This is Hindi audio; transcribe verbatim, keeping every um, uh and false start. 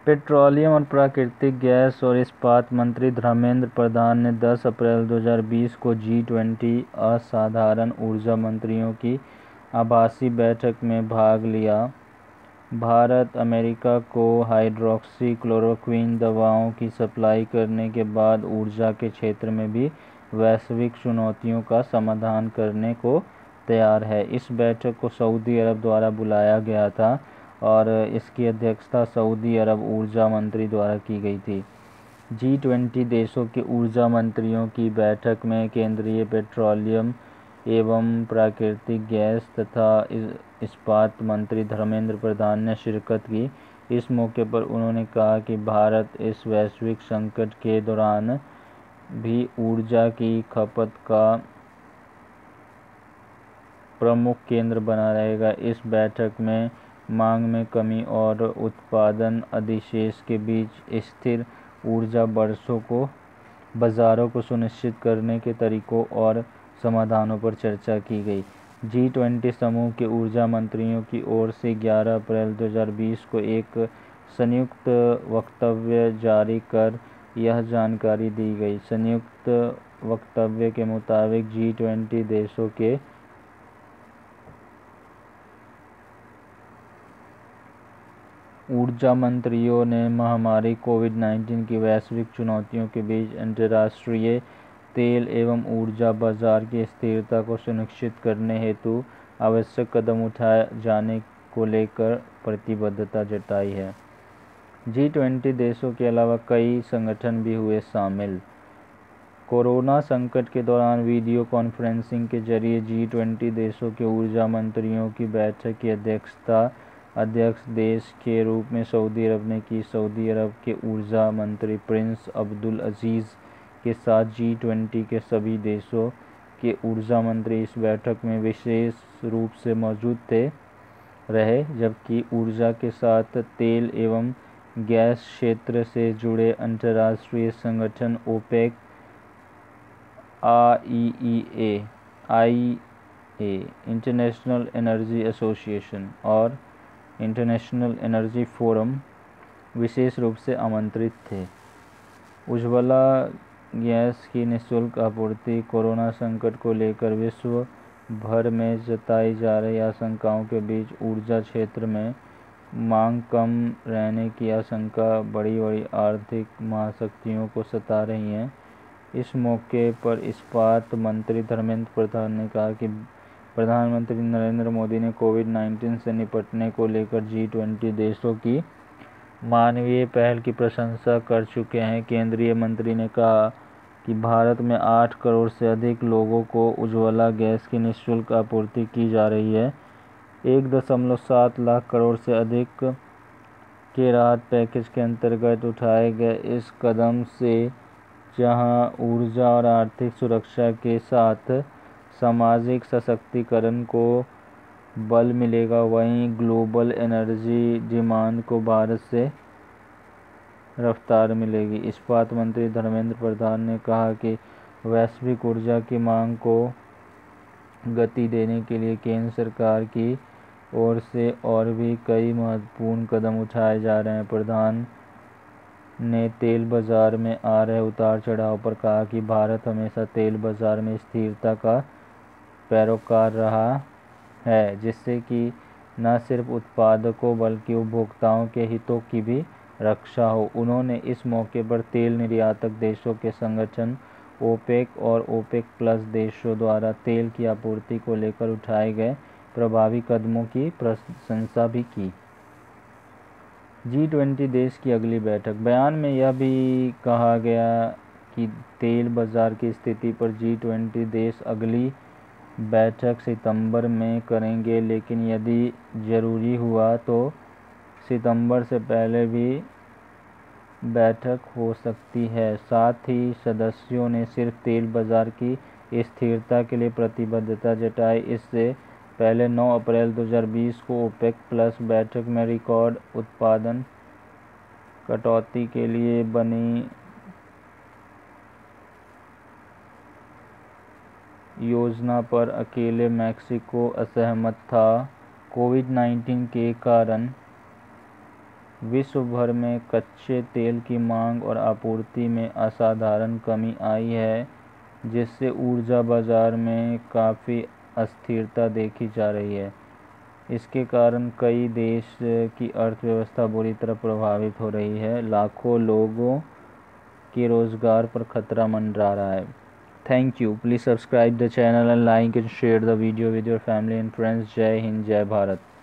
पेट्रोलियम और प्राकृतिक गैस और इस्पात मंत्री धर्मेंद्र प्रधान ने दस अप्रैल दो हज़ार बीस को जी ट्वेंटी असाधारण ऊर्जा मंत्रियों की आभासी बैठक में भाग लिया। भारत अमेरिका को हाइड्रोक्सी क्लोरोक्विन दवाओं की सप्लाई करने के बाद ऊर्जा के क्षेत्र में भी वैश्विक चुनौतियों का समाधान करने को तैयार है। इस बैठक को सऊदी अरब द्वारा बुलाया गया था और इसकी अध्यक्षता सऊदी अरब ऊर्जा मंत्री द्वारा की गई थी। जी ट्वेंटी देशों के ऊर्जा मंत्रियों की बैठक में केंद्रीय पेट्रोलियम एवं प्राकृतिक गैस तथा इस्पात मंत्री धर्मेंद्र प्रधान ने शिरकत की। इस मौके पर उन्होंने कहा कि भारत इस वैश्विक संकट के दौरान भी ऊर्जा की खपत का प्रमुख केंद्र बना रहेगा। इस बैठक में मांग में कमी और उत्पादन अधिशेष के बीच स्थिर ऊर्जा बरसों को बाजारों को सुनिश्चित करने के तरीकों और समाधानों पर चर्चा की गई। जी ट्वेंटी समूह के ऊर्जा मंत्रियों की ओर से ग्यारह अप्रैल दो हज़ार बीस को एक संयुक्त वक्तव्य जारी कर यह जानकारी दी गई। संयुक्त वक्तव्य के मुताबिक जी ट्वेंटी देशों के ऊर्जा मंत्रियों ने महामारी कोविड नाइन्टीन की वैश्विक चुनौतियों के बीच अंतर्राष्ट्रीय तेल एवं ऊर्जा बाजार की स्थिरता को सुनिश्चित करने हेतु आवश्यक कदम उठाए जाने को लेकर प्रतिबद्धता जताई है। जी ट्वेंटी देशों के अलावा कई संगठन भी हुए शामिल। कोरोना संकट के दौरान वीडियो कॉन्फ्रेंसिंग के जरिए जी ट्वेंटी देशों के ऊर्जा मंत्रियों की बैठक की अध्यक्षता अध्यक्ष देश के रूप में सऊदी अरब ने की। सऊदी अरब के ऊर्जा मंत्री प्रिंस अब्दुल अजीज़ के साथ जी ट्वेंटी के सभी देशों के ऊर्जा मंत्री इस बैठक में विशेष रूप से मौजूद थे रहे, जबकि ऊर्जा के साथ तेल एवं गैस क्षेत्र से जुड़े अंतर्राष्ट्रीय संगठन OPEC, I E A, I A international energy association और इंटरनेशनल एनर्जी फोरम विशेष रूप से आमंत्रित थे। उज्ज्वला गैस की निःशुल्क आपूर्ति कोरोना संकट को लेकर विश्व भर में जताई जा रही आशंकाओं के बीच ऊर्जा क्षेत्र में मांग कम रहने की आशंका बड़ी बड़ी आर्थिक महाशक्तियों को सता रही है। इस मौके पर इस्पात मंत्री धर्मेंद्र प्रधान ने कहा कि प्रधानमंत्री नरेंद्र मोदी ने कोविड नाइन्टीन से निपटने को लेकर जी ट्वेंटी देशों की मानवीय पहल की प्रशंसा कर चुके हैं। केंद्रीय मंत्री ने कहा कि भारत में आठ करोड़ से अधिक लोगों को उज्ज्वला गैस की निःशुल्क आपूर्ति की जा रही है। एक दशमलव सात लाख करोड़ से अधिक के राहत पैकेज के अंतर्गत उठाए गए इस कदम से जहां ऊर्जा और आर्थिक सुरक्षा के साथ सामाजिक सशक्तिकरण को बल मिलेगा, वहीं ग्लोबल एनर्जी डिमांड को भारत से रफ्तार मिलेगी। इस्पात मंत्री धर्मेंद्र प्रधान ने कहा कि वैश्विक ऊर्जा की मांग को गति देने के लिए केंद्र सरकार की ओर से और भी कई महत्वपूर्ण कदम उठाए जा रहे हैं। प्रधान ने तेल बाजार में आ रहे उतार चढ़ाव पर कहा कि भारत हमेशा तेल बाजार में स्थिरता का पैरोकार रहा है, जिससे कि न सिर्फ उत्पादकों बल्कि उपभोक्ताओं के हितों की भी रक्षा हो। उन्होंने इस मौके पर तेल निर्यातक देशों के संगठन ओपेक और ओपेक प्लस देशों द्वारा तेल की आपूर्ति को लेकर उठाए गए प्रभावी कदमों की प्रशंसा भी की। जी ट्वेंटी देश की अगली बैठक। बयान में यह भी कहा गया कि तेल बाजार की स्थिति पर जी ट्वेंटी देश अगली बैठक सितंबर में करेंगे, लेकिन यदि ज़रूरी हुआ तो सितंबर से पहले भी बैठक हो सकती है। साथ ही सदस्यों ने सिर्फ तेल बाजार की स्थिरता के लिए प्रतिबद्धता जताई। इससे पहले नौ अप्रैल दो हज़ार बीस को ओपेक प्लस बैठक में रिकॉर्ड उत्पादन कटौती के लिए बनी योजना पर अकेले मैक्सिको असहमत था। कोविड नाइन्टीन के कारण विश्व भर में कच्चे तेल की मांग और आपूर्ति में असाधारण कमी आई है, जिससे ऊर्जा बाजार में काफ़ी अस्थिरता देखी जा रही है। इसके कारण कई देश की अर्थव्यवस्था बुरी तरह प्रभावित हो रही है। लाखों लोगों के रोजगार पर खतरा मंडरा रहा है। Thank you. Please subscribe the channel and like and share the video with your family and friends. जय हिंद, जय भारत।